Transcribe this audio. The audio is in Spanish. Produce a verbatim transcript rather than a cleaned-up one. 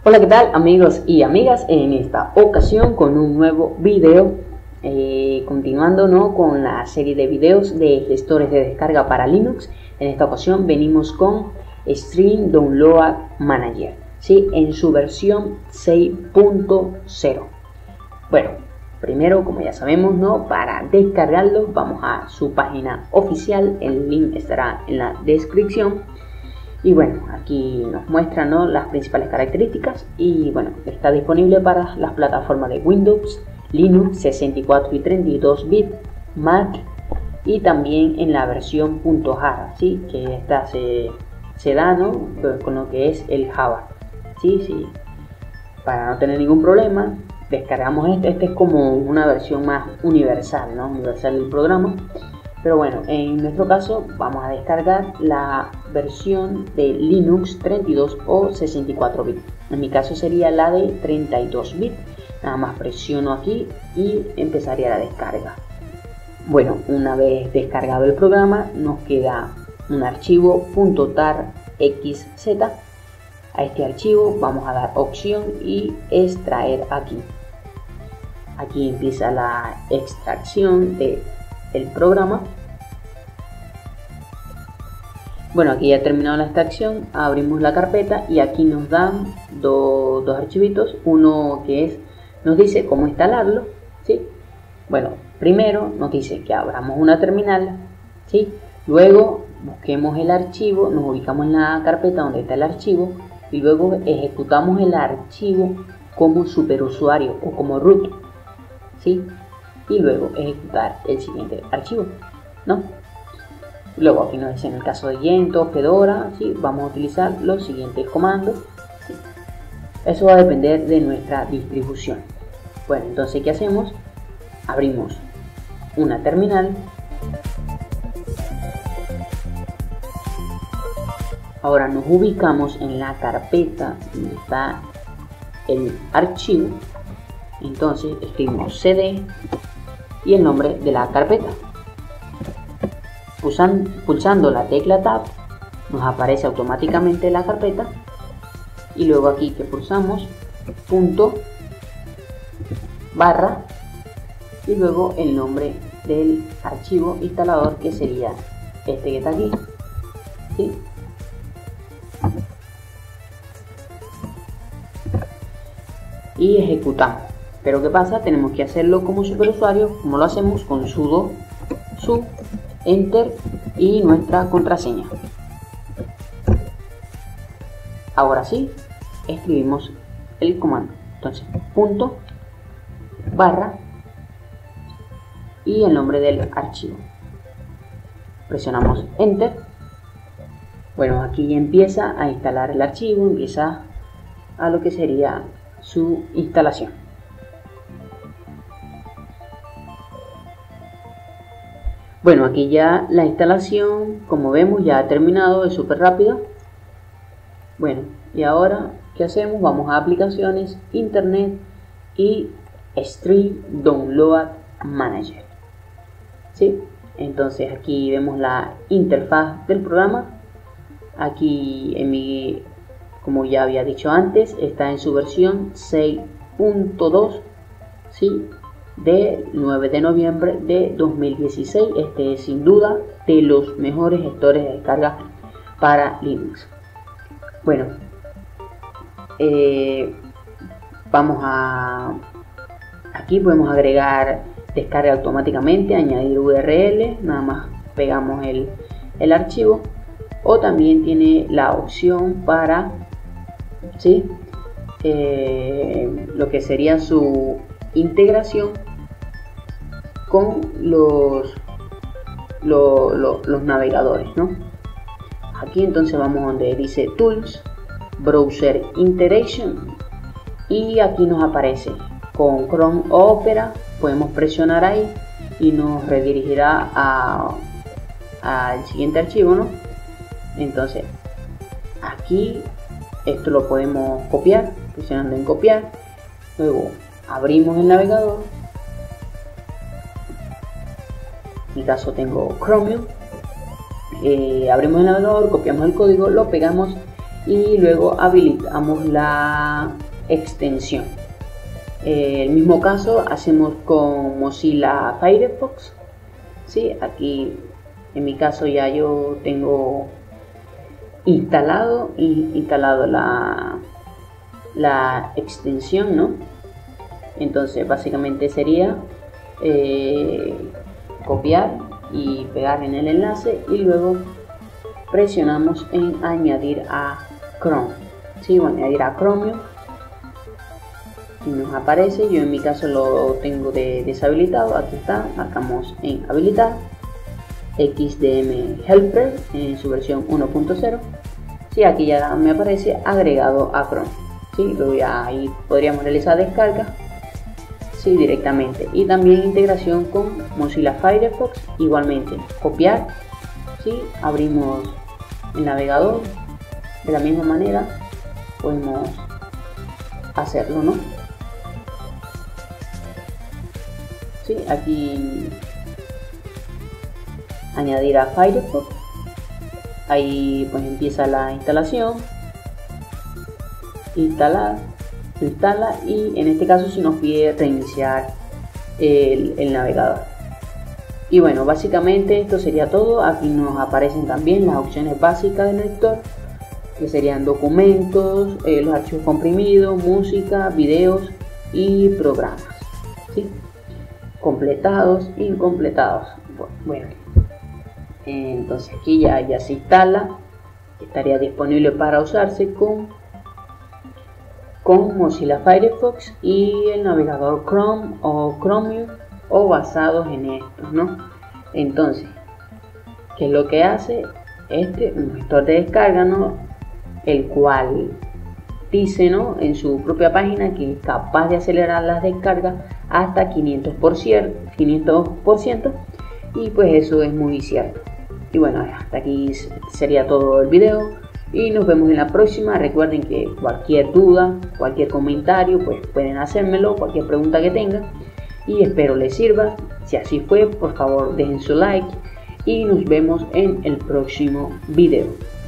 Hola, ¿qué tal amigos y amigas? En esta ocasión con un nuevo video, eh, continuando ¿no? con la serie de videos de gestores de descarga para Linux. En esta ocasión venimos con Stream Download Manager, ¿sí? En su versión seis punto cero. Bueno, primero, como ya sabemos, ¿no? Para descargarlo vamos a su página oficial, el link estará en la descripción. Y bueno, aquí nos muestra ¿no? las principales características y bueno, está disponible para las plataformas de Windows, Linux, sesenta y cuatro y treinta y dos bits, Mac y también en la versión .jar, ¿sí? Que esta se, se da ¿no? con lo que es el Java, ¿sí? Sí. Para no tener ningún problema, descargamos este, este es como una versión más universal, ¿no? Universal del programa. Pero bueno, en nuestro caso vamos a descargar la versión de Linux treinta y dos o sesenta y cuatro bits. En mi caso sería la de treinta y dos bits. Nada más presiono aquí y empezaría la descarga. Bueno, una vez descargado el programa nos queda un archivo .tarxz. A este archivo vamos a dar opción y extraer aquí. Aquí empieza la extracción de el programa. Bueno, aquí ya ha terminado la extracción, abrimos la carpeta y aquí nos dan do, dos archivitos. Uno que es, nos dice cómo instalarlo, ¿sí? Bueno, primero nos dice que abramos una terminal, ¿sí? Luego busquemos el archivo, nos ubicamos en la carpeta donde está el archivo y luego ejecutamos el archivo como superusuario o como root, ¿sí? Y luego ejecutar el siguiente archivo, ¿no? Luego aquí nos dice en el caso de Gentoo, Fedora, ¿sí? Vamos a utilizar los siguientes comandos, ¿sí? Eso va a depender de nuestra distribución. Bueno, entonces ¿qué hacemos? Abrimos una terminal. Ahora nos ubicamos en la carpeta donde está el archivo. Entonces escribimos cd y el nombre de la carpeta. Pulsando, pulsando la tecla Tab nos aparece automáticamente la carpeta y luego aquí que pulsamos punto barra y luego el nombre del archivo instalador, que sería este que está aquí, ¿sí? Y ejecutamos. Pero ¿qué pasa? Tenemos que hacerlo como superusuario, como lo hacemos con sudo su enter y nuestra contraseña. Ahora sí, escribimos el comando. Entonces, punto barra y el nombre del archivo. Presionamos enter. Bueno, aquí ya empieza a instalar el archivo, empieza a lo que sería su instalación. Bueno, aquí ya la instalación, como vemos, ya ha terminado, es súper rápido. Bueno, y ahora, ¿qué hacemos? Vamos a aplicaciones, internet y Stream Download Manager, ¿sí? Entonces aquí vemos la interfaz del programa. Aquí, en mi, como ya había dicho antes, está en su versión seis punto dos, ¿sí? De nueve de noviembre de dos mil dieciséis. Este es sin duda de los mejores gestores de descarga para Linux. Bueno, eh, vamos a aquí podemos agregar descarga automáticamente, añadir U R L, nada más pegamos el, el archivo, o también tiene la opción para, ¿sí? eh, lo que sería su integración con los, lo, lo, los navegadores, ¿no? Aquí entonces vamos donde dice Tools, Browser Integration, y aquí nos aparece con Chrome o Opera. Podemos presionar ahí y nos redirigirá a al siguiente archivo, ¿no? Entonces aquí esto lo podemos copiar, presionando en copiar. Luego abrimos el navegador. En mi caso tengo Chromium. Eh, abrimos el navegador, copiamos el código, lo pegamos y luego habilitamos la extensión. Eh, el mismo caso hacemos con Mozilla Firefox. ¿Sí? Aquí en mi caso ya yo tengo instalado y instalado la, la extensión, ¿no? Entonces básicamente sería eh, copiar y pegar en el enlace y luego presionamos en añadir a Chrome. ¿Sí? O añadir a Chromium y nos aparece. Yo en mi caso lo tengo de deshabilitado. Aquí está, marcamos en habilitar. X D M Helper en su versión uno punto cero. Sí, aquí ya me aparece agregado a Chrome. Sí, luego ya ahí podríamos realizar descarga, sí, directamente, y también integración con Mozilla Firefox. Igualmente copiar, sí, abrimos el navegador, de la misma manera podemos hacerlo, ¿no? Sí, aquí añadir a Firefox, ahí pues empieza la instalación, instalar, instala, y en este caso si nos pide reiniciar el, el navegador. Y bueno, básicamente esto sería todo. Aquí nos aparecen también las opciones básicas del lector, que serían documentos, eh, los archivos comprimidos, música, videos y programas, ¿sí? Completados, incompletados. Bueno, entonces aquí ya, ya se instala, estaría disponible para usarse con, con Mozilla Firefox y el navegador Chrome o Chromium o basados en estos, ¿no? Entonces, ¿qué es lo que hace este? Un gestor de descarga, ¿no? El cual dice, ¿no?, en su propia página que es capaz de acelerar las descargas hasta quinientos por ciento, quinientos por ciento, y pues eso es muy cierto. Y bueno, hasta aquí sería todo el video y nos vemos en la próxima. Recuerden que cualquier duda, cualquier comentario, pues pueden hacérmelo, cualquier pregunta que tengan, y espero les sirva. Si así fue, por favor dejen su like y nos vemos en el próximo video.